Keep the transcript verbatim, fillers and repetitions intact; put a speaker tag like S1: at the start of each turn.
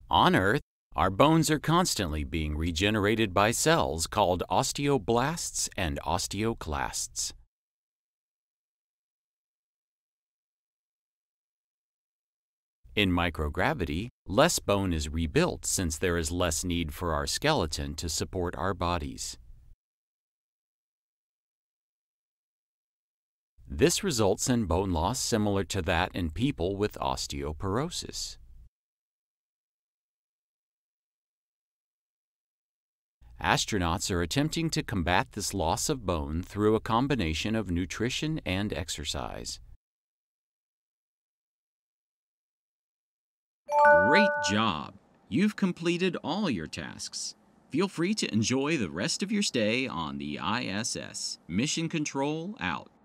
S1: On Earth, our bones are constantly being regenerated by cells called osteoblasts and osteoclasts. In microgravity, less bone is rebuilt since there is less need for our skeleton to support our bodies. This results in bone loss similar to that in people with osteoporosis. Astronauts are attempting to combat this loss of bone through a combination of nutrition and exercise.
S2: Great job! You've completed all your tasks. Feel free to enjoy the rest of your stay on the I S S. Mission Control out.